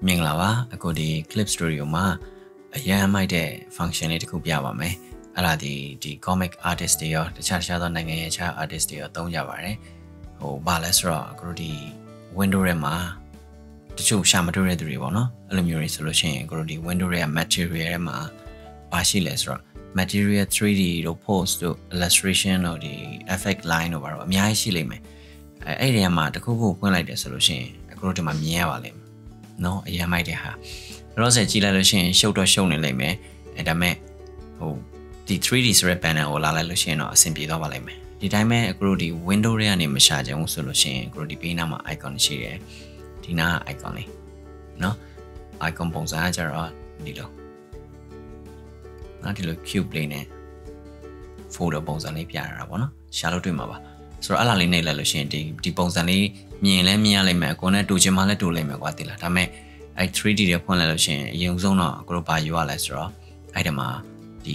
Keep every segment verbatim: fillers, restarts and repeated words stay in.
မြင်လာပါအခုဒီ clip studio မှာအရန်မိုက်တဲ့ function လေးတစ်ခုပြပါမယ်အဲ့ဒါဒီဒီ comic artist တွေရောတခြားတခြားသောနိုင်ငံရဲ့အခြား artist တွေရောသုံးကြပါတယ်ဟိုဘာလဲဆိုတော့အခုဒီ window ထဲမှာတချို့ရှာမတွေ့တဲ့သူတွေပေါ့နော်အဲ့လိုမျိုးတွေဆိုလို့ရှိရင်အခုဒီ window ရဲ့ material ထဲမှာပါရှိလဲဆိုတော့ material three D တို့ post တို့ illustration တို့ဒီ effect line တို့ဘာလို့အများကြီးရှိလိမ့်မယ်အဲအဲ့ဒီမှာတခုခုဖွင့်လိုက်တယ်ဆိုလို့ရှိရင်အခုဒီမှာမြင်ရပါလိမ့်မယ်နော်အရင်မိုက်တဲ့ဟာတော့ဆက်ကြည့်လိုက်လို့ရှိရင်ရှုပ်တော့ရှုပ်နေလိမ့်မယ်အဲဒါမဲ့ဟိုဒီ three D ဆိုတဲ့ panel ကိုလာလိုက်လို့ရှိရင်တော့အဆင်ပြေသွားပါလိမ့်မယ်ဒီတိုင်းပဲအခုဒီ window တွေကနေမရှာကြဘူးဆိုလို့ရှိရင်အခုဒီဘေးနားမှာ icon ရှိတယ်ဒီနား icon လေးနော် icon ပုံစံကကြတော့ဒီလိုနော်ဒီလို cube လေးနဲ့ folder ပုံစံလေးပြရတာပေါ့နော်ရှာလို့တွေ့မှာပါဆိုတော့အဲ့လားလေးနေလိုက်လို့ရှိရင်ဒီဒီပုံစံလေးမြင်လဲမြင်ရလိမ့်မယ်အကုန်နဲ့တူချင်မှလည်းတူလိမ့်မယ်ကွာတိလားဒါပေမဲ့အဲ three D တွေဖွင့်လိုက်လို့ရှိရင်အရင်ဆုံးတော့အခုတို့ဘာယူရလဲဆိုတော့အဲ့ဒီမှာဒီ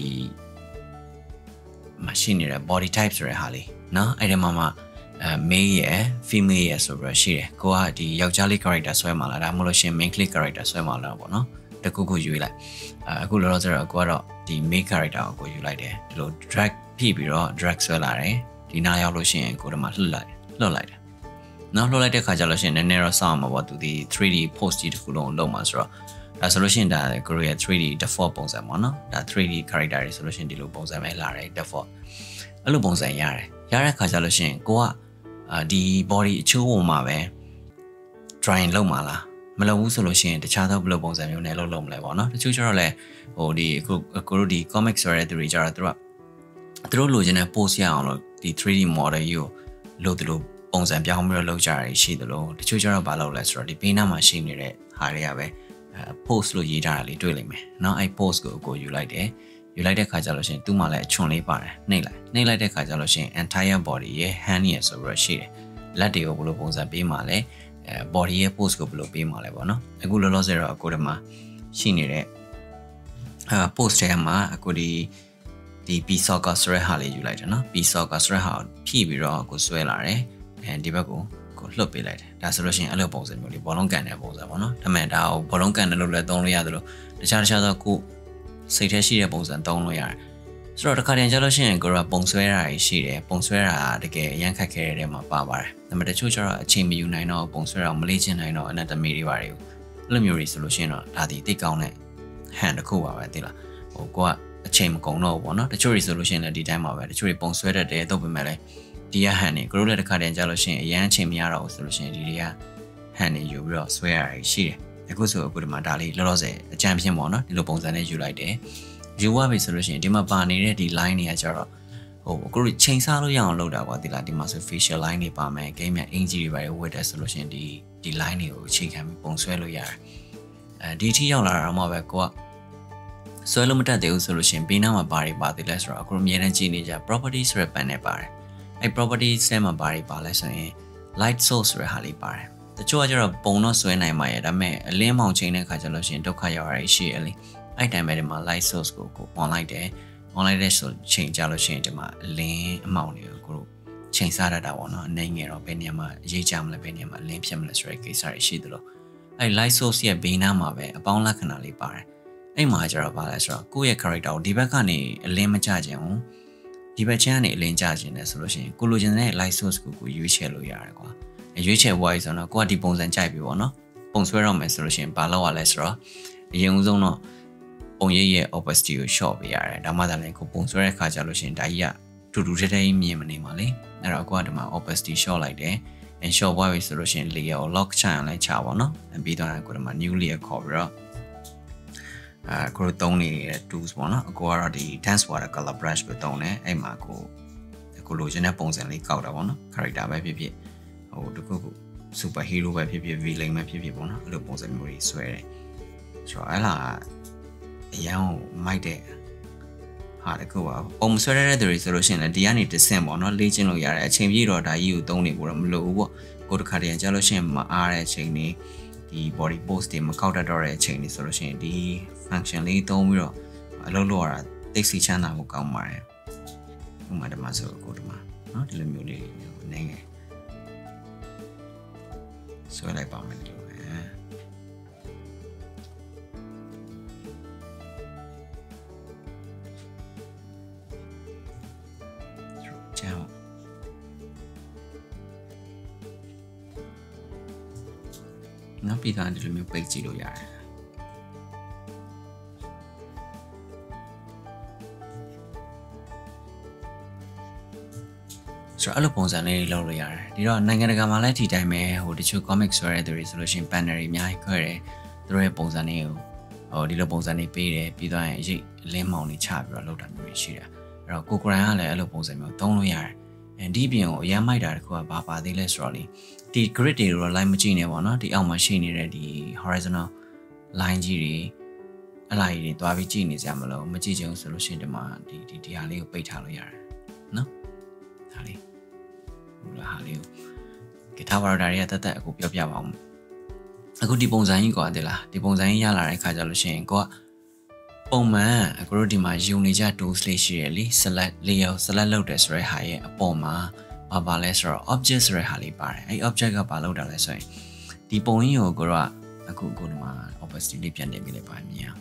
machine ရဲ့ body type ဆိုတဲ့ဟာလေးနော်အဲ့ဒီမှာမှအဲ male ရယ် female ရယ်ဆိုပြီးရှိတယ်ကိုကဒီယောက်ျားလေး character ဆွဲမှာလားဒါမှမဟုတ်လို့ရှိရင် main click character ဆွဲမှာလားပေါ့နော်တခုခုယူလိုက်အခုလောလောဆယ်တော့ကိုကတော့ဒီ main character ကိုကိုယူလိုက်တယ်ဒီလို drag ဖိပြီးတော့ drag ဆွဲလာတယ်ဒီနားရောက်လို့ရှိရင်ကိုတော့မှလှုပ်လိုက်လှုပ်လိုက်တယ်နောက်လှုပ်လိုက်တဲ့ခါကျလို့ရှိရင်နည်းနည်းတော့စောင့်မှာပေါ့သူဒီ three D post ကြီးတစ်ခုလုံးလုံးမှာဆိုတော့ဒါဆိုလို့ရှိရင်ဒါကိုရဲ့ three D default ပုံစံပေါ့နော်ဒါ three D character တွေဆိုလို့ရှိရင်ဒီလိုပုံစံပဲလာတယ် default အဲ့လိုပုံစံရတယ်ရတဲ့ခါကျလို့ရှိရင်ကိုကဒီ body အချိုးပုံမှာပဲ drawing လုပ်မှာလားမလုပ်ဘူးဆိုလို့ရှိရင်တခြားသောဘယ်လိုပုံစံမျိုးနဲ့လုပ်လို့မလဲပေါ့နော်တချို့ကျတော့လေဟိုဒီအခုကိုတို့ဒီ comic ဆိုတဲ့သူတွေကျတော့သူကသူတို့လိုချင်တဲ့ post ရအောင်လို့ဒီ three D model ကြီးကိုလုပ်တယ်လို့ပုံစံပြောင်းပြီးတော့လုပ်ကြရရှိတယ်လို့တချို့ကျတော့ဘာလုပ်လဲဆိုတော့ဒီဘေးနားမှာရှိနေတဲ့ဟာတွေကပဲ post လို့ရေးထားတာလေးတွေ့လိမ့်မယ်เนาะအဲ့ post ကိုကိုယူလိုက်တယ်ယူလိုက်တဲ့ခါကျလို့ရှိရင်သူ့မှာလည်းအချွန်လေးပါတယ်နှိပ်လိုက်နှိပ်လိုက်တဲ့ခါကျလို့ရှိရင် entire body ရဲ့ hand ရဲ့ဆိုပြီးတော့ရှိတယ်လက်တွေကိုဘယ်လိုပုံစံပေးမှာလဲအဲ body ရဲ့ post ကိုဘယ်လိုပေးမှာလဲပေါ့နော်အခုလောလောဆယ်တော့အခုဒီမှာရှိနေတဲ့အာ post ထဲမှာအခုဒီဒီ piece of ဆိုတဲ့ဟာလေးယူလိုက်တယ်နော် piece of ဆိုတဲ့ဟာဖြည့်ပြီးတော့ကိုဆွဲလာတယ်အဲဒီဘက်ကိုကိုလှုပ်ပေးလိုက်တယ်ဒါဆိုလို့ရှိရင်အဲ့လိုပုံစံမျိုးလေးဘောလုံးကန်တဲ့ပုံစံပေါ့နော်ဒါပေမဲ့ဒါကိုဘောလုံးကန်တယ်လို့လည်းသုံးလို့ရတယ်လို့တခြားတခြားသောကိုစိတ်ထဲရှိတဲ့ပုံစံသုံးလို့ရတယ်ဆိုတော့တစ်ခါတည်းကျလို့ရှိရင်ကိုကပုံဆွဲတာရှိတယ်ပုံဆွဲတာတကယ်အရန်ခက်ခဲတဲ့နေရာမှာပါပါတယ်ဒါပေမဲ့တချို့ကျတော့အချိန်မယူနိုင်တော့ပုံဆွဲတာမလေးချင်နိုင်တော့ anatomy တွေပါတယ်အဲ့လိုမျိုးတွေဆိုလို့ရှိရင်တော့ဒါဒီတိတ်ကောင်းတဲ့ hand တစ်ခုပါပဲသိလားဟိုကိုကအချိန်မကုန်တော့ဘူးပေါ့နော်တချို့တွေဆိုလို့ရှိရင်လည်းဒီတိုင်းပါပဲတချို့တွေပုံဆွဲတတ်တယ်တော့ပြင်မဲ့လည်းဒီက hand တွေကိုတို့လည်းတစ်ခါတည်းကျလို့ရှိရင်အရန်အချိန်မရတော့ဘူးဆိုလို့ရှိရင်ဒီတွေက hand တွေယူပြီးတော့ဆွဲရတာရှိတယ်အခုဆိုအခုဒီမှာဒါလေးလောလောဆယ်အကြံပြင်းပေါ့နော်ဒီလိုပုံစံနဲ့ယူလိုက်တယ်ယူရပြီဆိုလို့ရှိရင်ဒီမှာပါနေတဲ့ဒီ line တွေကကျတော့ဟိုအခုတို့ချိန်စားလို့ရအောင်လုပ်တာကွာဒီလားဒီမှာဆို facial line တွေပါမယ် game ရဲ့ အင်ဂျီတွေပါဝတ်တယ်ဆိုလို့ရှိရင်ဒီဒီ line တွေကိုချိန်ခံပြီးပုံဆွဲလို့ရတယ်အဲဒီထိရောက်လာတာမှပဲကိုကဆွဲလို့မတတ်သေးဘူးဆိုလို့ရှိရင်ဘေးနားမှာဘာတွေပါသေးလဲဆိုတော့အခုအမြဲတမ်းကြည့်နေကြ property ဆိုတဲ့ panel ပါတယ်အဲ property ထဲမှာဘာတွေပါလဲဆိုရင် light source ဆိုတဲ့ဟာလေးပါတယ်တချို့ကကျတော့ပုံတော့ဆွဲနိုင်မှာရဲ့ဒါပေမဲ့အလင်းမောင်ချိန်တဲ့ခါကျလို့ရှိရင်ဒုက္ခရောက်ရရှိရလေအဲ့တိုင်းပဲဒီမှာ light source ကိုကို on လိုက်တယ် on လိုက်တဲ့ဆိုချိန်ကြလို့ရှိရင်ဒီမှာအလင်းအမောင်တွေကိုကိုချိန်စားရတာပေါ့နော်အနေငယ်တော့ဘယ်နေရာမှာရေးကြမလဲဘယ်နေရာမှာအလင်းဖြစ်မလဲဆိုတဲ့ကိစ္စတွေရှိသလိုအဲ့ light source ရဲ့ဘေးနားမှာပဲအပေါင်းလက္ခဏာလေးပါတယ်အဲ့မှာကျတော့ဘာလဲဆိုတော့ကိုယ့်ရဲ့ character ကိုဒီဘက်ကနေအလင်းမကျခြင်းဘူးဒီဘက်ချမ်းကနေအလင်းကျခြင်းလဲဆိုလို့ရှိရင်ကိုလိုချင်တဲ့ light source ကိုကိုရွေးချယ်လို့ရတယ်ကွာရွေးချယ်ဖို့ဆိုတော့ကိုကဒီပုံစံကြိုက်ပြီပေါ့နော်ပုံဆွဲတော့မယ်ဆိုလို့ရှိရင်ဘာလုပ်ရလဲဆိုတော့အရင်ဦးဆုံးတော့ပုံရိပ်ရဲ့ opacity ကို short ပေးရတယ်ဒါမှသာလည်းကိုပုံဆွဲတဲ့ခါကျလို့ရှိရင်ဒါကြီးကတူတူထဲထဲမြင်မနေပါလေအဲ့တော့ကိုကဒီမှာ opacity short လိုက်တယ် and short ပွားပြီဆိုလို့ရှိရင် layer ကို lock ချရင်လည်းချပါတော့ပြီးတော့ကိုဒီမှာ new layer ခေါ်ပြီးတော့အဲကိုသုံးနေတဲ့ tools ပေါ့နော်အကိုကတော့ဒီ dance water color brush ကိုသုံးတယ်အဲ့မှာကိုကိုလိုချင်တဲ့ပုံစံလေးကောက်တာပေါ့နော် character ပဲဖြစ်ဖြစ်ဟိုတခုခု super hero ပဲဖြစ်ဖြစ် villain ပဲဖြစ်ဖြစ်ပေါ့နော်အဲ့လိုပုံစံမျိုးတွေဆွဲတယ်ဆိုတော့အဲ့လားအရန်မိုက်တဲ့ဟာတခုပါပုံဆွဲရတဲ့သူတွေဆိုလို့ရှိရင်လည်းဒီကနေတစ်ဆင့်ပေါ့နော်လေ့ကျင့်လို့ရတယ်အချိန်ပြည့်တော့ဒါကြီးကိုသုံးနေဖို့တော့မလိုဘူးပေါ့ကိုတစ်ခါတည်းကြာလို့ရှိရင်မအားတဲ့အချိန်တွေဒီ body pose တွေမကောက်တတ်တော့တဲ့အချိန်တွေဆိုလို့ရှိရင်ဒီ function လေးသုံးပြီးတော့အလုပ်လုပ်ရတာသိစီချမ်းသာမှုကောင်းပါတယ်ဥပမာဒီမှာဆိုကိုဒီမှာနော်ဒီလိုမျိုးလေးနေငယ်ဆွဲလိုက်ပါမယ်ဒီလိုပဲနော်ပြီးတော့ဒီလိုမျိုးပိတ်ကြည့်လို့ရတယ်ဆိုတော့အဲ့လိုပုံစံလေးတွေလုပ်လို့ရတယ်ဒီတော့နိုင်ငံတကာမှာလည်းဒီတိုင်းပဲဟိုတချို့ comic ဆွဲတဲ့သူတွေဆိုလို့ရှိရင် banner တွေအများကြီးခွဲတယ်သူတို့ရဲ့ပုံစံတွေကိုဟိုဒီလိုပုံစံတွေပေးတယ်ပြီးတော့ရင်ရိတ်လင်းမောင်တွေချပြီးတော့လုပ်တာမျိုးတွေရှိတာအဲ့တော့ကိုကိုရိုင်းကလည်းအဲ့လိုပုံစံမျိုးသုံးလို့ရတယ်အဲဒီပြင်ကိုအရမ်းမိုက်တာတခုကဘာပါသေးလဲဆိုတော့လေဒီ grid တွေတော့ line မကြည့်နေပါတော့ဒီအောက်မှာရှိနေတဲ့ဒီ horizontal line ကြီးတွေအလိုက်တွေတွားပြီးကြည့်နေကြမလို့မကြည့်ချင်ဘူးဆိုလို့ရှိရင်ဒီမှာဒီဒီဒီဟာလေးကိုပိတ်ထားလို့ရတယ်နော်ဒါလေးဟိုဟာလေးကိုဂီတာဘာဒါတွေကတက်တက်အခုပြောပြပါအောင်အခုဒီပုံစံကြီးကွာတဲ့လားဒီပုံစံကြီးရလာတဲ့ခါကျလို့ရှိရင်ကိုကပုံမှန်အခုတို့ဒီမှာယူနေကြ tools လေးရှိရလေ select layer select လုပ်တယ်ဆိုတဲ့ဟာရဲ့အပေါ်မှာဘာပါလဲဆိုတော့ object ဆိုတဲ့ဟာလေးပါတယ်အဲ့ object ကဘာလုပ်တာလဲဆိုရင်ဒီပုံကြီးကိုကိုတော့အခုအခုဒီမှာ opacity လေးပြန်တင်ပြီးလိုက်ပါမြင်အောင်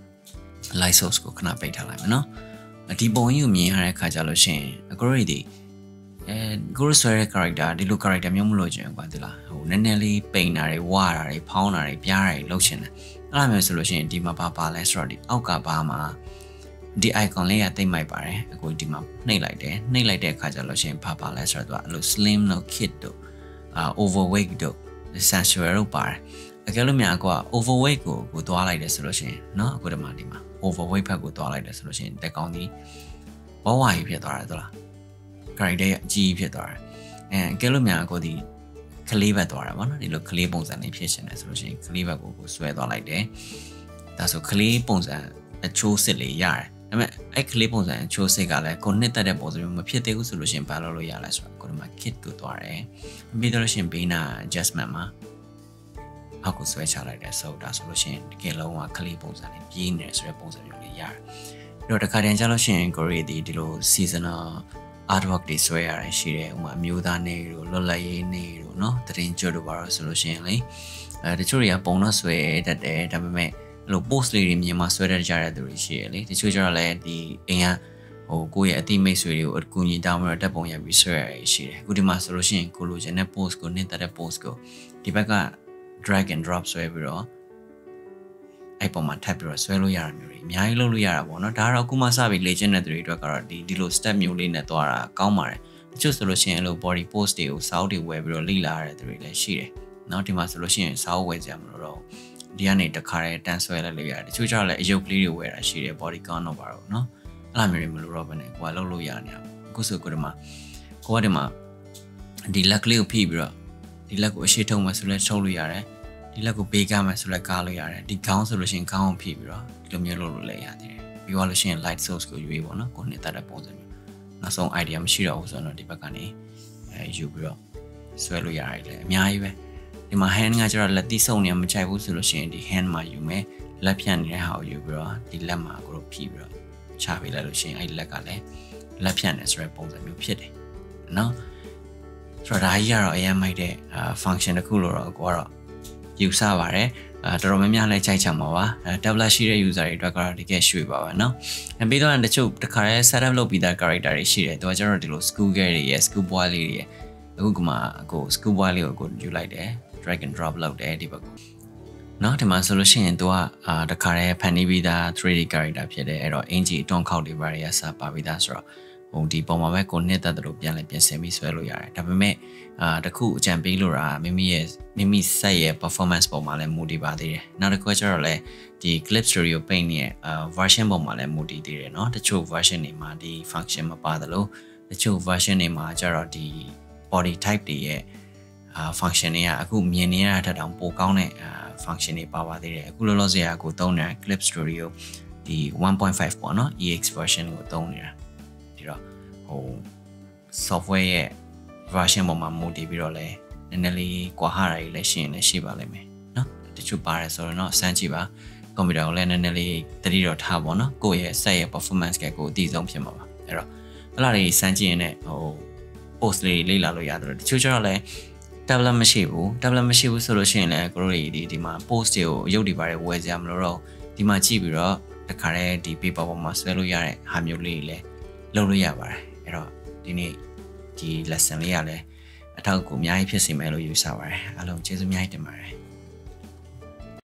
light source ကိုခဏပိတ်ထားလိုက်မယ်နော်ဒီပုံကြီးကိုမြင်ရတဲ့ခါကျလို့ရှိရင်အခုတို့ဒီအဲကိုရဆွဲတဲ့ character ဒီလို character မျိုးမလို့ချင်ကွာဒီလားဟိုနည်းနည်းလေးပိန်တာတွေဝါတာတွေဖောင်းတာတွေပြားတာတွေလုပ်ချင်တယ်အဲ့လိုမျိုးဆိုလို့ရှိရင်ဒီမှာဘာပါလဲဆိုတော့ဒီအောက်ကဘာမှာဒီ icon လေးကတိတ်မိုက်ပါတယ်အခုဒီမှာနှိပ်လိုက်တယ်နှိပ်လိုက်တဲ့အခါကျလို့ရှိရင်ဘာပါလဲဆိုတော့သူကအဲ့လို slim တို့ kid တို့အာ overweight တို့ sensual တို့ပါတယ်အကယ်လို့များကွာ overweight ကိုကိုသွားလိုက်တယ်ဆိုလို့ရှိရင်เนาะအခုဒီမှာဒီမှာ overweight ဘက်ကိုသွားလိုက်တယ်ဆိုလို့ရှိရင်တက်ကောင်းဒီဘဝကြီးဖြစ်သွားတယ်ဟုတ်လား character အကြီးဖြစ်သွားတယ်အဲအကယ်လို့များကိုဒီကလေးဘက်သွားတာပေါ့နော်ဒီလိုကလေးပုံစံလေးဖြစ်ရှင်တယ်ဆိုလို့ရှိရင်ကလေးဘက်ကိုကိုဆွဲသွားလိုက်တယ်ဒါဆိုကလေးပုံစံအချိုးစစ်လေးရတယ်ဒါပေမဲ့အဲ့ကလေးပုံစံအချိုးစစ်ကလည်းကိုနှစ်သက်တဲ့ပုံစံမျိုးမဖြစ်သေးဘူးဆိုလို့ရှိရင်ဘာလုပ်လို့ရလဲဆိုတော့ကိုဒီမှာ kit ကိုသွားတယ်ပြီးတော့လို့ရှိရင်ဘေးနာ adjustment မှာအောက်ကိုဆွဲချလိုက်တယ်ဆိုတော့ဆိုလို့ရှိရင်ဒီကလုံးကကလေးပုံစံလေးပြေးနေတယ်ဆိုတဲ့ပုံစံမျိုးလေးရတယ်ပြီးတော့တစ်ခါတည်းကျလို့ရှိရင်ကိုရီဒီဒီလို seasonal artwork တွေဆွဲရတာရှိတယ်ဥမာအမျိုးသားနေတို့လွတ်လပ်ရေးနေတို့เนาะတရင်ကျွတ်တို့ပါတော့ဆိုလို့ရှိရင်လေအဲတချို့တွေကပုံတော့ဆွဲတတ်တယ်ဒါပေမဲ့အဲ့လို post လေးတွေမြင်မှဆွဲတတ်ကြတဲ့သူတွေရှိရလေတချို့ကျတော့လည်းဒီအိမ်ကဟိုကိုယ့်ရဲ့အတိမိတ်ဆွေတွေကိုအကူအညီတောင်းပြီးတော့တက်ပုံရပြီးဆွဲရရှိတယ်အခုဒီမှာဆိုလို့ရှိရင်ကိုလိုချင်တဲ့ post ကိုနှစ်သက်တဲ့ post ကိုဒီဘက်က drag and drop ဆွဲပြီးတော့အဲ့ပုံမှာထပ်ပြီးတော့ဆွဲလို့ရတာမျိုးတွေအများကြီးလုပ်လို့ရတာပေါ့နော်ဒါကတော့အခုမှစပြီးလေ့ကျင့်တဲ့သူတွေအတွက်ကတော့ဒီဒီလို step မျိုးလေးနဲ့သွားတာကောင်းပါတယ်တချို့ဆိုလို့ရှိရင်အဲ့လို body pose တွေကိုစောက်တွေဝယ်ပြီးတော့လိလာရတဲ့သူတွေလည်းရှိတယ်နော်ဒီမှာဆိုလို့ရှိရင်စောက်ဝယ်ကြမလို့တော့ဒီကနေတခါတည်းတန်းဆွဲလိုက်လို့ရတယ်တချို့ကျတော့လည်းအယုတ်ကလေးတွေဝယ်တာရှိတယ် body count တော့ပါတော့နော်အဲ့လိုမျိုးတွေမလို့တော့ဘယ်နဲ့ကိုကလုပ်လို့ရနေအောင်အခုဆိုကိုဒီမှာကိုကဒီမှာဒီလက်ကလေးကိုဖိပြီးတော့ဒီလက်ကိုအရှိထုံမှဆိုလဲထုတ်လို့ရတယ်ဒီလက်ကိုပေးကမယ်ဆိုလဲကားလို့ရတယ်ဒီခေါင်းဆိုလို့ရှိရင်ခေါင်းကိုဖိပြီးတော့ဒီလိုမျိုးလုပ်လို့လည်းရသေးတယ်ပြီးတော့လို့ရှိရင် light source ကိုရွေးပေါ့နော်ကိုနှစ်သက်တဲ့ပုံစံမျိုးနောက်ဆုံး idea မရှိတော့ဘူးဆိုတော့ဒီဘက်ကနေအဲယူပြီးတော့ဆွဲလို့ရတယ်လေအများကြီးပဲဒီမှာ hand ကကျတော့လက်သီးစုံနေမချိုက်ဘူးဆိုလို့ရှိရင်ဒီ hand မှာယူမယ်လက်ဖြန့်နေတဲ့ဟာကိုယူပြီးတော့ဒီလက်မှာကိုဖိပြီးတော့ချပေးလိုက်လို့ရှိရင်အဲ့လက်ကလည်းလက်ဖြန့်နေဆိုတဲ့ပုံစံမျိုးဖြစ်တယ်နော်ဆိုတော့ဒါကြီးကတော့အရင်မိုက်တဲ့ function တစ်ခုလို့တော့ကိုကတော့ယူဆပါတယ်အဲတော်တော်များများလည်းကြိုက်ချင်ပါပါအဲ tablet ရှိတဲ့ user တွေအတွက်ကတော့တကယ်ရွှေပါပါเนาะအဲပြီးတော့တချို့တစ်ခါတည်း setup လုပ်ပြီးသား character တွေရှိတယ်သူကကျတော့ဒီလို school girl တွေရဲ့ school boy လေးတွေရဲ့အခုကမှကို school boy လေးကိုကိုယူလိုက်တယ် drag and drop လုပ်တယ်ဒီဘက်ကိုเนาะဒီမှာဆိုလို့ရှိရင်သူကအာတခါတည်းဖန်တီးပြီးသား three D character ဖြစ်တယ်အဲ့တော့အင်ဂျီတွန်းခောက်တွေပါရစပါပြီးသားဆိုတော့ဟိုဒီပုံမှာပဲကိုနှစ်သက်တယ်လို့ပြန်လဲပြင်ဆင်ပြီးဆွဲလို့ရတယ်ဒါပေမဲ့အာတခုအကြံပေးလို့တာမိမိရဲ့မိမိ set ရဲ့ performance ပုံမှာလည်းမူတည်ပါသေးတယ်နောက်တစ်ခုကျတော့လည်းဒီ Clip Studio Paint ရဲ့ version ပုံမှာလည်းမူတည်သေးတယ်เนาะတချို့ version တွေမှာဒီ function မပါတယ်လို့တချို့ version တွေမှာကျတော့ဒီ body type တွေရဲ့ function တွေကအခုမြင်နေရတဲ့တောင်ပိုကောင်းတဲ့ function တွေပါပါသေးတယ်အခုလောလောဆယ်ကကိုသုံးတဲ့ Clip Studio ဒီ one point five ပေါ့နော် E X version ကိုသုံးနေတာဒီတော့ဟို software ရဲ့ version ပေါ်မှာမူတည်ပြီးတော့လဲနည်းနည်းလေးကွာဟတာတွေလည်းရှိရင်လည်းရှိပါလိမ့်မယ်เนาะတချို့ပါတယ်ဆိုတော့เนาะစမ်းကြည့်ပါကွန်ပျူတာကိုလည်းနည်းနည်းလေးတတိတော့ထားပါเนาะကိုယ့်ရဲ့ set ရဲ့ performance ကကိုအသိဆုံးဖြစ်မှာပါအဲ့တော့အဲ့လားလေးစမ်းကြည့်ရင်လည်းဟို post လေးလေ့လာလို့ရတယ်တချို့ကျတော့လည်း tablet မရှိဘူး tablet မရှိဘူးဆိုလို့ရှိရင်လည်းကိုတို့တွေဒီဒီမှာ post တွေကိုရုပ်တွေပါတယ်ဝယ်ကြမလို့တော့ဒီမှာကြည့်ပြီးတော့တခါတည်းဒီ paper ပေါ်မှာဆွဲလို့ရတဲ့ဟာမျိုးလေးတွေလည်းလုပ်လို့ရပါတယ်အဲ့တော့ဒီနေ့ဒီ lesson လေးကလည်းအထောက်အကူအများကြီးဖြစ်စေမယ်လို့ယူဆပါတယ်အားလုံးကျေးဇူးအများကြီးတင်ပါတယ်